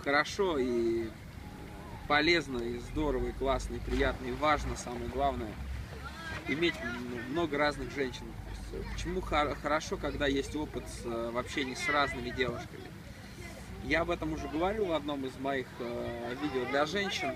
хорошо и полезно, и здорово, и классно, и приятно, и важно, самое главное, иметь много разных женщин. Почему хорошо, когда есть опыт в общении с разными девушками? Я об этом уже говорил в одном из моих видео для женщин.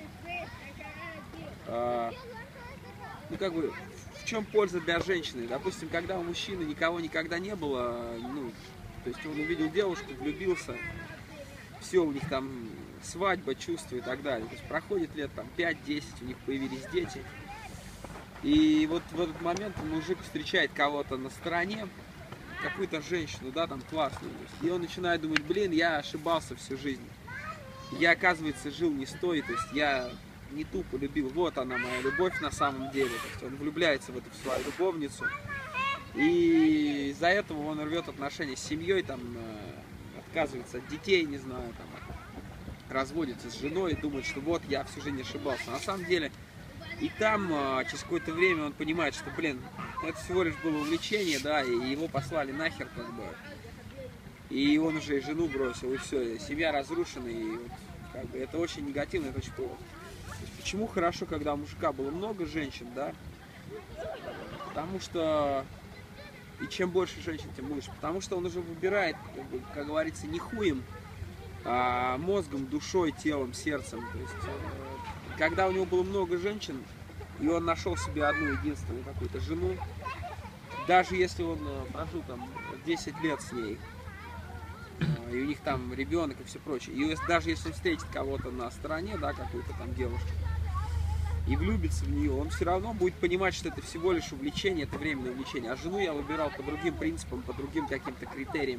Ну, как бы, в чем польза для женщины? Допустим, когда у мужчины никого никогда не было, ну, то есть он увидел девушку, влюбился, все, у них там свадьба, чувства и так далее. То есть проходит лет там 5-10, у них появились дети. И вот в этот момент мужик встречает кого-то на стороне, какую-то женщину, да, там классную. И он начинает думать, блин, я ошибался всю жизнь. Я, оказывается, жил не с той, то есть я не тупо любил, вот она моя любовь на самом деле. То есть он влюбляется в эту свою любовницу. И из-за этого он рвет отношения с семьей, там, отказывается от детей, не знаю, там, разводится с женой и думает, что вот я всю жизнь ошибался. На самом деле, и там через какое-то время он понимает, что, блин, это всего лишь было увлечение, да, и его послали нахер, как бы. И он уже и жену бросил, и все, и семья разрушена, и вот, как бы, это очень негативно, это очень плохо. Почему хорошо, когда у мужика было много женщин, да? Потому что, и чем больше женщин, тем лучше. Потому что он уже выбирает, как говорится, не хуем, а мозгом, душой, телом, сердцем. То есть, когда у него было много женщин, и он нашел себе одну единственную какую-то жену, даже если он прожил там 10 лет с ней, и у них там ребенок и все прочее, и даже если он встретит кого-то на стороне, да, какую-то там девушку, и влюбится в нее, он все равно будет понимать, что это всего лишь увлечение, это временное увлечение. А жену я выбирал по другим принципам, по другим каким-то критериям.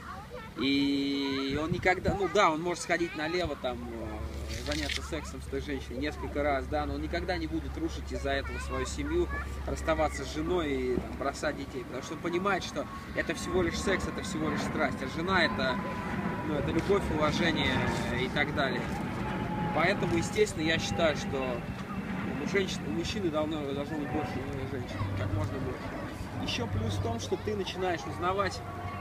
И он никогда, ну да, он может сходить налево, там, заняться сексом с той женщиной несколько раз, да, но он никогда не будет рушить из-за этого свою семью, расставаться с женой и там, бросать детей. Потому что он понимает, что это всего лишь секс, это всего лишь страсть, а жена это, ну, это любовь, уважение и так далее. Поэтому, естественно, я считаю, что у мужчины должно быть больше женщин, как можно больше. Еще плюс в том, что ты начинаешь узнавать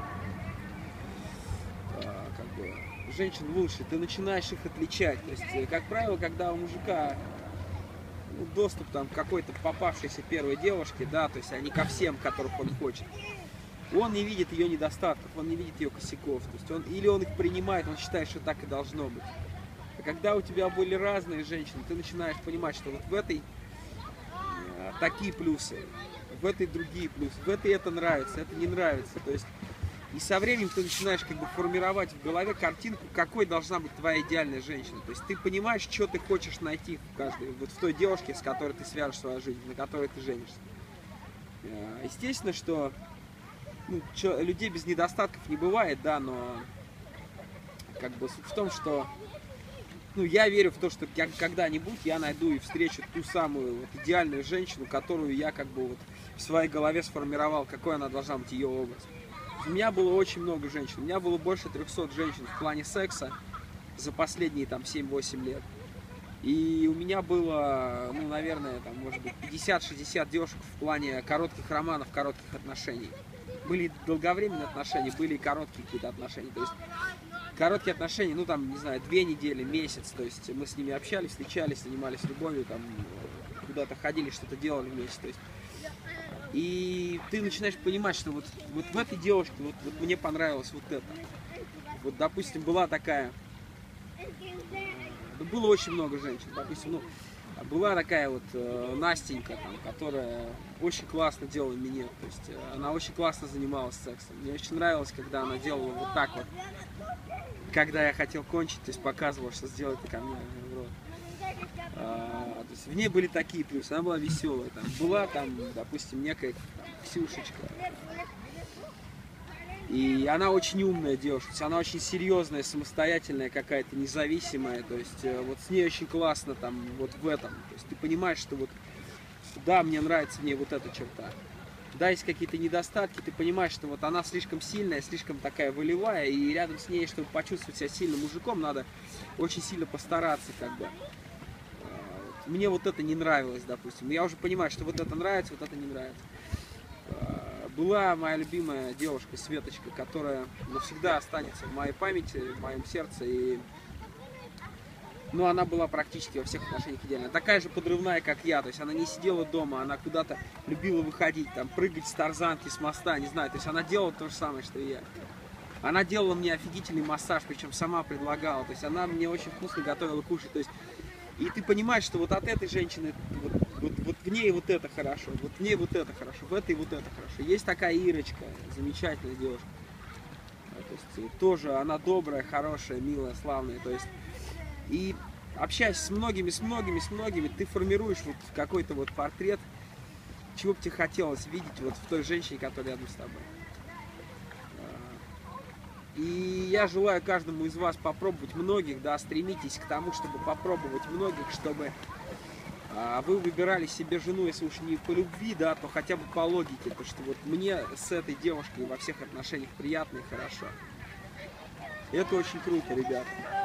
как бы, женщин лучше, ты начинаешь их отличать. То есть, как правило, когда у мужика доступ там, к какой-то попавшейся первой девушке, да, то есть они ко всем, которых он хочет, он не видит ее недостатков, он не видит ее косяков. То есть он, или он их принимает, он считает, что так и должно быть. А когда у тебя были разные женщины, ты начинаешь понимать, что вот в этой такие плюсы, в этой другие плюсы, в этой это нравится, это не нравится. То есть, и со временем ты начинаешь как бы формировать в голове картинку, какой должна быть твоя идеальная женщина. То есть ты понимаешь, что ты хочешь найти в каждой, вот в той девушке, с которой ты свяжешь свою жизнь, на которой ты женишься. Естественно, что ну, людей без недостатков не бывает, да, но как бы суть в том, что ну, я верю в то, что когда-нибудь я найду и встречу ту самую вот, идеальную женщину, которую я как бы вот в своей голове сформировал, какой она должна быть, ее образ. У меня было очень много женщин, у меня было больше 300 женщин в плане секса за последние там 7-8 лет. И у меня было, ну, наверное, там, может быть, 50-60 девушек в плане коротких романов, коротких отношений. Были долговременные отношения, были и короткие какие-то отношения. То есть короткие отношения, ну там, не знаю, 2 недели, месяц, то есть мы с ними общались, встречались, занимались любовью, там, куда-то ходили, что-то делали вместе, то есть. И ты начинаешь понимать, что вот в этой девушке вот мне понравилось вот это. Вот, допустим, была такая, было очень много женщин, допустим, ну, была такая вот Настенька, там, которая очень классно делала минет, то есть она очень классно занималась сексом. Мне очень нравилось, когда она делала вот так вот, когда я хотел кончить, то есть показывала, что сделать это ко мне в рот. То есть в ней были такие плюсы, она была веселая, там, была там, допустим, некая там, Ксюшечка. И она очень умная девушка, она очень серьезная, самостоятельная какая-то, независимая, то есть вот с ней очень классно там вот в этом. То есть ты понимаешь, что вот, да, мне нравится в ней вот эта черта. Да, есть какие-то недостатки, ты понимаешь, что вот она слишком сильная, слишком такая волевая, и рядом с ней, чтобы почувствовать себя сильным мужиком, надо очень сильно постараться, как бы. Мне вот это не нравилось, допустим. Я уже понимаю, что вот это нравится, вот это не нравится. Была моя любимая девушка Светочка, которая навсегда останется в моей памяти, в моем сердце. И но она была практически во всех отношениях идеальна. Такая же подрывная, как я, то есть она не сидела дома, она куда-то любила выходить, там, прыгать с тарзанки, с моста, не знаю, то есть она делала то же самое, что и я. Она делала мне офигительный массаж, причем сама предлагала, то есть она мне очень вкусно готовила кушать, то есть, и ты понимаешь, что вот от этой женщины, вот в ней вот это хорошо, вот в ней вот это хорошо, в этой вот это хорошо. Есть такая Ирочка, замечательная девушка, то есть тоже она добрая, хорошая, милая, славная, то есть, и общаясь с многими, ты формируешь вот какой-то вот портрет, чего бы тебе хотелось видеть вот в той женщине, которая рядом с тобой. И я желаю каждому из вас попробовать многих, да, стремитесь к тому, чтобы попробовать многих, чтобы вы выбирали себе жену, если уж не по любви, да, то хотя бы по логике, потому что вот мне с этой девушкой во всех отношениях приятно и хорошо. И это очень круто, ребят.